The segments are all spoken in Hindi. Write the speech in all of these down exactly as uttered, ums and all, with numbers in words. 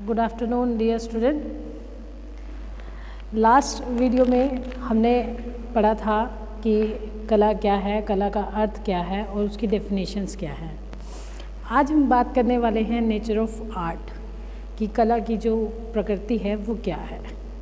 Good afternoon dear student. Last video में हमने पढ़ा था कि कला क्या है, कला का अर्थ क्या है और उसकी डेफिनेशंस क्या है। आज हम बात करने वाले हैं नेचर ऑफ आर्ट कि कला की जो प्रकृति है वो क्या है।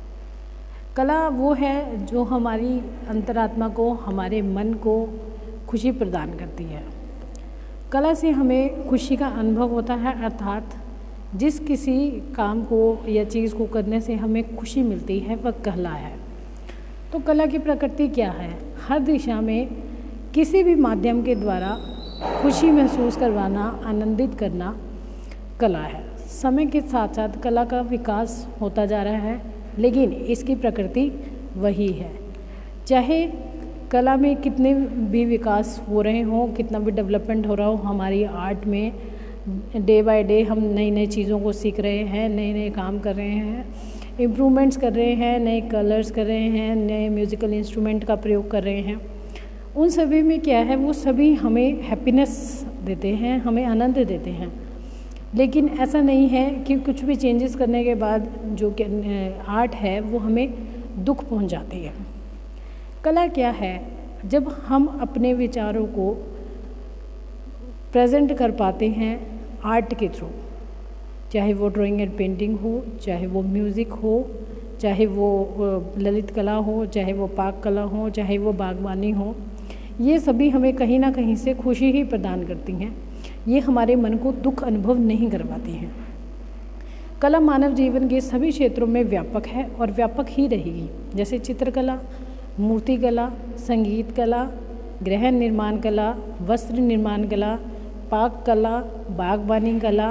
कला वो है जो हमारी अंतरात्मा को, हमारे मन को खुशी प्रदान करती है। कला से हमें खुशी का अनुभव होता है, अर्थात जिस किसी काम को या चीज़ को करने से हमें खुशी मिलती है वह कला है। तो कला की प्रकृति क्या है? हर दिशा में किसी भी माध्यम के द्वारा खुशी महसूस करवाना, आनंदित करना कला है। समय के साथ साथ कला का विकास होता जा रहा है, लेकिन इसकी प्रकृति वही है। चाहे कला में कितने भी विकास हो रहे हों, कितना भी डेवलपमेंट हो रहा हो, हमारी आर्ट में डे बाय डे हम नई नई चीज़ों को सीख रहे हैं, नए नए काम कर रहे हैं, इम्प्रूवमेंट्स कर रहे हैं, नए कलर्स कर रहे हैं, नए म्यूज़िकल इंस्ट्रूमेंट का प्रयोग कर रहे हैं। उन सभी में क्या है, वो सभी हमें हैप्पीनेस देते हैं, हमें आनंद देते हैं। लेकिन ऐसा नहीं है कि कुछ भी चेंजेस करने के बाद जो कि आर्ट है वो हमें दुख पहुंचाती है। कला क्या है? जब हम अपने विचारों को प्रेजेंट कर पाते हैं आर्ट के थ्रू, चाहे वो ड्राइंग एंड पेंटिंग हो, चाहे वो म्यूज़िक हो, चाहे वो ललित कला हो, चाहे वो पाक कला हो, चाहे वो बागवानी हो, ये सभी हमें कहीं ना कहीं से खुशी ही प्रदान करती हैं। ये हमारे मन को दुख अनुभव नहीं करवाती हैं। कला मानव जीवन के सभी क्षेत्रों में व्यापक है और व्यापक ही रहेगी। जैसे चित्रकला, मूर्ति कला, संगीत कला, गृह निर्माण कला, वस्त्र निर्माण कला, पाक कला, बागवानी कला,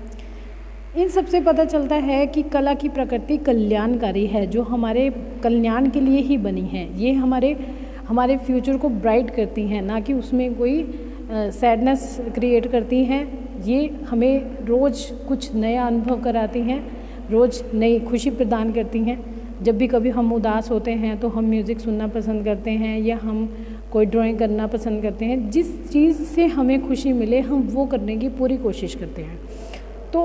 इन सब से पता चलता है कि कला की प्रकृति कल्याणकारी है, जो हमारे कल्याण के लिए ही बनी है। ये हमारे हमारे फ्यूचर को ब्राइट करती हैं, ना कि उसमें कोई सैडनेस क्रिएट करती हैं। ये हमें रोज़ कुछ नया अनुभव कराती हैं, रोज़ नई खुशी प्रदान करती हैं। जब भी कभी हम उदास होते हैं तो हम म्यूज़िक सुनना पसंद करते हैं या हम कोई ड्राइंग करना पसंद करते हैं। जिस चीज़ से हमें खुशी मिले हम वो करने की पूरी कोशिश करते हैं। तो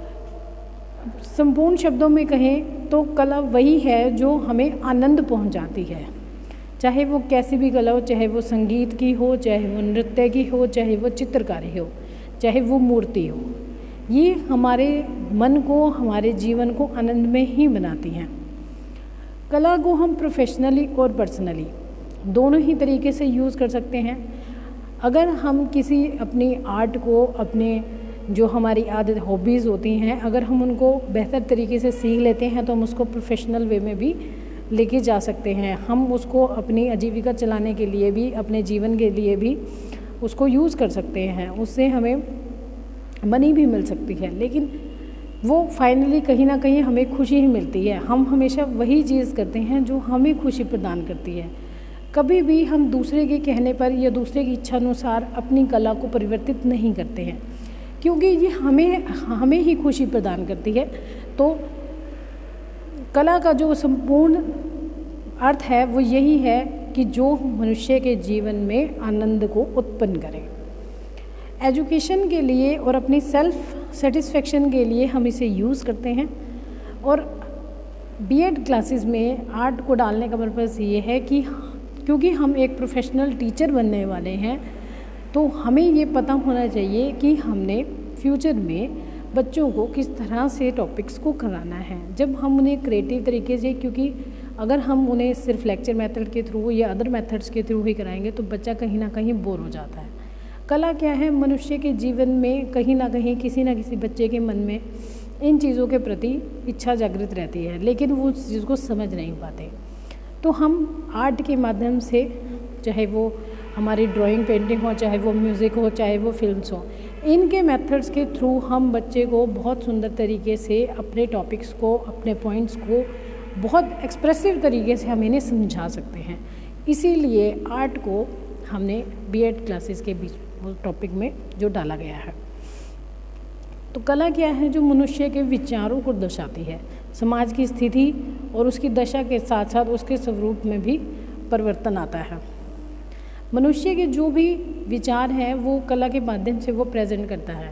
संपूर्ण शब्दों में कहें तो कला वही है जो हमें आनंद पहुंचाती है। चाहे वो कैसी भी कला हो, चाहे वो संगीत की हो, चाहे वो नृत्य की हो, चाहे वो चित्रकारी हो, चाहे वो मूर्ति हो, ये हमारे मन को, हमारे जीवन को आनंद में ही बनाती हैं। कला को हम प्रोफेशनली और पर्सनली दोनों ही तरीके से यूज़ कर सकते हैं। अगर हम किसी अपनी आर्ट को, अपने जो हमारी आदत हॉबीज़ होती हैं, अगर हम उनको बेहतर तरीके से सीख लेते हैं तो हम उसको प्रोफेशनल वे में भी लेके जा सकते हैं। हम उसको अपनी आजीविका चलाने के लिए भी, अपने जीवन के लिए भी उसको यूज़ कर सकते हैं। उससे हमें मनी भी मिल सकती है, लेकिन वो फाइनली कहीं ना कहीं हमें खुशी ही मिलती है। हम हमेशा वही चीज़ करते हैं जो हमें खुशी प्रदान करती है। कभी भी हम दूसरे के कहने पर या दूसरे की इच्छा अनुसार अपनी कला को परिवर्तित नहीं करते हैं, क्योंकि ये हमें हमें ही खुशी प्रदान करती है। तो कला का जो संपूर्ण अर्थ है वो यही है कि जो मनुष्य के जीवन में आनंद को उत्पन्न करे। एजुकेशन के लिए और अपनी सेल्फ सेटिस्फेक्शन के लिए हम इसे यूज़ करते हैं। और बीएड क्लासेस में आर्ट को डालने का पर्पज़ ये है कि क्योंकि हम एक प्रोफेशनल टीचर बनने वाले हैं, तो हमें ये पता होना चाहिए कि हमने फ्यूचर में बच्चों को किस तरह से टॉपिक्स को कराना है। जब हम उन्हें क्रिएटिव तरीके से, क्योंकि अगर हम उन्हें सिर्फ लेक्चर मेथड के थ्रू या अदर मेथड्स के थ्रू ही कराएंगे तो बच्चा कहीं ना कहीं बोर हो जाता है। कला क्या है? मनुष्य के जीवन में कहीं ना कहीं किसी ना किसी बच्चे के मन में इन चीज़ों के प्रति इच्छा जागृत रहती है, लेकिन वो उस चीज़ को समझ नहीं पाते। तो हम आर्ट के माध्यम से, चाहे वो हमारी ड्राइंग पेंटिंग हो, चाहे वो म्यूज़िक हो, चाहे वो फिल्म्स हो, इनके मेथड्स के थ्रू हम बच्चे को बहुत सुंदर तरीके से अपने टॉपिक्स को, अपने पॉइंट्स को बहुत एक्सप्रेसिव तरीके से हम इन्हें समझा सकते हैं। इसीलिए आर्ट को हमने बीएड क्लासेस के बीच टॉपिक में जो डाला गया है। तो कला क्या है? जो मनुष्य के विचारों को दर्शाती है, समाज की स्थिति और उसकी दशा के साथ साथ उसके स्वरूप में भी परिवर्तन आता है। मनुष्य के जो भी विचार हैं वो कला के माध्यम से वो प्रेजेंट करता है।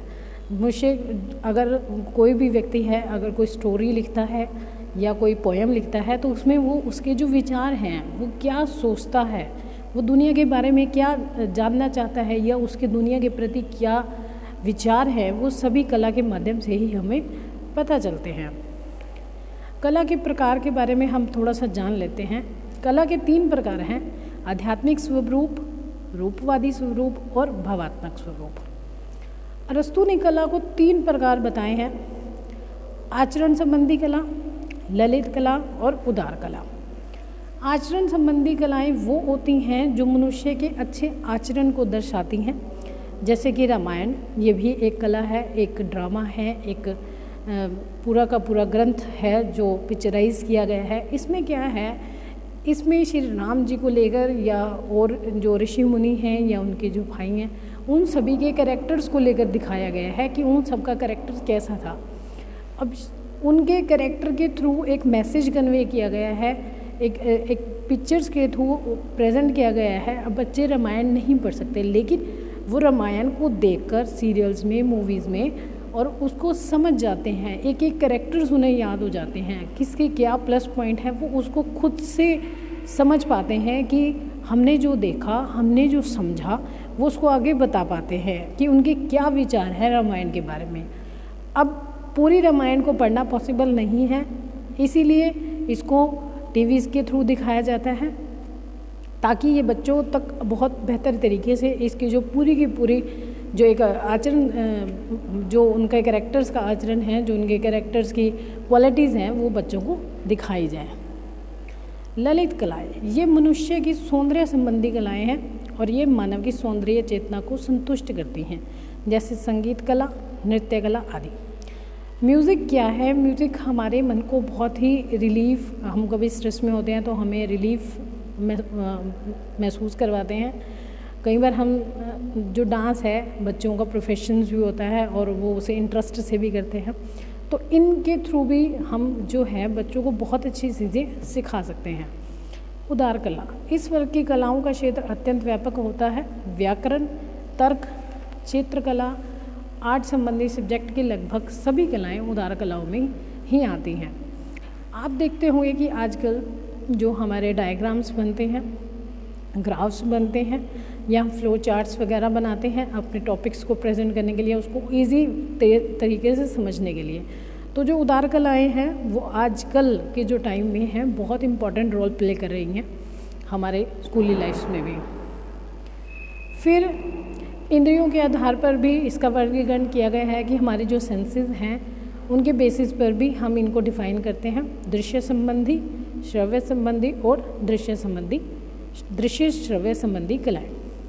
मुझे अगर कोई भी व्यक्ति है, अगर कोई स्टोरी लिखता है या कोई पोएम लिखता है तो उसमें वो उसके जो विचार हैं, वो क्या सोचता है, वो दुनिया के बारे में क्या जानना चाहता है या उसके दुनिया के प्रति क्या विचार है, वो सभी कला के माध्यम से ही हमें पता चलते हैं। कला के प्रकार के बारे में हम थोड़ा सा जान लेते हैं। कला के तीन प्रकार हैं: आध्यात्मिक स्वरूप, रूपवादी स्वरूप और भावात्मक स्वरूप। अरस्तु ने कला को तीन प्रकार बताए हैं: आचरण संबंधी कला, ललित कला और उदार कला। आचरण संबंधी कलाएं वो होती हैं जो मनुष्य के अच्छे आचरण को दर्शाती हैं, जैसे कि रामायण, ये भी एक कला है, एक ड्रामा है, एक पूरा का पूरा ग्रंथ है जो पिक्चराइज किया गया है। इसमें क्या है, इसमें श्री राम जी को लेकर या और जो ऋषि मुनि हैं या उनके जो भाई हैं, उन सभी के कैरेक्टर्स को लेकर दिखाया गया है कि उन सब का कैरेक्टर कैसा था। अब उनके कैरेक्टर के थ्रू एक मैसेज कन्वे किया गया है, एक एक पिक्चर्स के थ्रू प्रेजेंट किया गया है। अब बच्चे रामायण नहीं पढ़ सकते, लेकिन वो रामायण को देखकर सीरियल्स में, मूवीज़ में और उसको समझ जाते हैं, एक एक कैरेक्टर्स उन्हें याद हो जाते हैं, किसके क्या प्लस पॉइंट है वो उसको खुद से समझ पाते हैं कि हमने जो देखा, हमने जो समझा, वो उसको आगे बता पाते हैं कि उनके क्या विचार है रामायण के बारे में। अब पूरी रामायण को पढ़ना पॉसिबल नहीं है, इसीलिए इसको टीवीज़ के थ्रू दिखाया जाता है ताकि ये बच्चों तक बहुत बेहतर तरीके से इसकी जो पूरी की पूरी जो एक आचरण, जो उनके कैरेक्टर्स का आचरण है, जो उनके कैरेक्टर्स की क्वालिटीज़ हैं, वो बच्चों को दिखाई जाए। ललित कलाएं, ये मनुष्य की सौंदर्य संबंधी कलाएं हैं और ये मानव की सौंदर्य चेतना को संतुष्ट करती हैं, जैसे संगीत कला, नृत्य कला आदि। म्यूज़िक क्या है? म्यूज़िक हमारे मन को बहुत ही रिलीफ, हम कभी स्ट्रेस में होते हैं तो हमें रिलीफ महसूस करवाते हैं। कई बार हम जो डांस है, बच्चों का प्रोफेशंस भी होता है और वो उसे इंटरेस्ट से भी करते हैं, तो इनके थ्रू भी हम जो है बच्चों को बहुत अच्छी चीज़ें सिखा सकते हैं। उदार कला, इस वर्ग की कलाओं का क्षेत्र अत्यंत व्यापक होता है। व्याकरण, तर्क, चित्रकला, आर्ट संबंधी सब्जेक्ट की लगभग सभी कलाएं उदार कलाओं में ही आती हैं। आप देखते होंगे कि आजकल जो हमारे डायग्राम्स बनते हैं, ग्राफ्स बनते हैं या फ्लो चार्ट्स वगैरह बनाते हैं अपने टॉपिक्स को प्रेजेंट करने के लिए, उसको इजी तरीके से समझने के लिए, तो जो उदार कलाएं हैं वो आजकल के जो टाइम में हैं बहुत इम्पॉर्टेंट रोल प्ले कर रही हैं हमारे स्कूली लाइफ में भी। फिर इंद्रियों के आधार पर भी इसका वर्गीकरण किया गया है कि हमारे जो सेंसेस हैं उनके बेसिस पर भी हम इनको डिफाइन करते हैं: दृश्य संबंधी, श्रव्य संबंधी और दृश्य संबंधी दृश्य श्रव्य संबंधी कलाएं।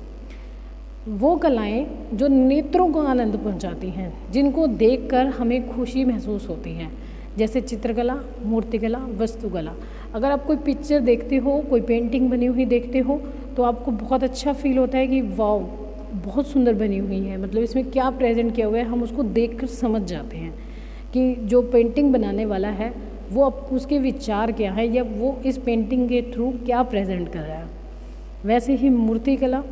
वो कलाएं जो नेत्रों को आनंद पहुंचाती हैं, जिनको देखकर हमें खुशी महसूस होती हैं, जैसे चित्रकला, मूर्तिकला, वस्तुकला। अगर आप कोई पिक्चर देखते हो, कोई पेंटिंग बनी हुई देखते हो तो आपको बहुत अच्छा फील होता है कि वाओ, बहुत सुंदर बनी हुई है, मतलब इसमें क्या प्रेजेंट किया हुआ है, हम उसको देखकर समझ जाते हैं कि जो पेंटिंग बनाने वाला है वो अब उसके विचार क्या है या वो इस पेंटिंग के थ्रू क्या प्रेजेंट कर रहा है। वैसे ही मूर्ति कला,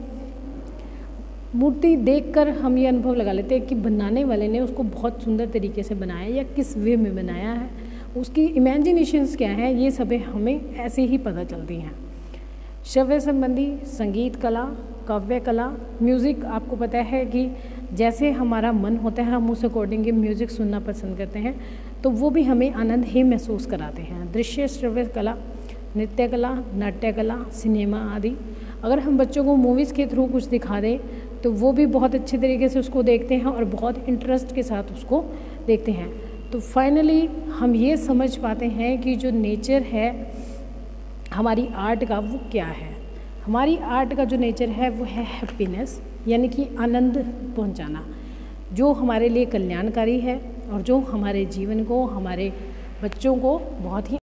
मूर्ति देखकर हम ये अनुभव लगा लेते हैं कि बनाने वाले ने उसको बहुत सुंदर तरीके से बनाया या किस वे में बनाया है, उसकी इमेजिनेशंस क्या है, ये सब हमें ऐसे ही पता चलती हैं। श्रव्य संबंधी संगीत कला, काव्य कला, म्यूज़िक, आपको पता है कि जैसे हमारा मन होता है हम उस अकॉर्डिंग म्यूज़िक सुनना पसंद करते हैं, तो वो भी हमें आनंद ही महसूस कराते हैं। दृश्य श्रव्य कला, नृत्य कला, नाट्य कला, सिनेमा आदि। अगर हम बच्चों को मूवीज़ के थ्रू कुछ दिखा दें तो वो भी बहुत अच्छे तरीके से उसको देखते हैं और बहुत इंटरेस्ट के साथ उसको देखते हैं। तो फाइनली हम ये समझ पाते हैं कि जो नेचर है हमारी आर्ट का वो क्या है। हमारी आर्ट का जो नेचर है वो है हैप्पीनेस, यानी कि आनंद पहुंचाना, जो हमारे लिए कल्याणकारी है और जो हमारे जीवन को, हमारे बच्चों को बहुत ही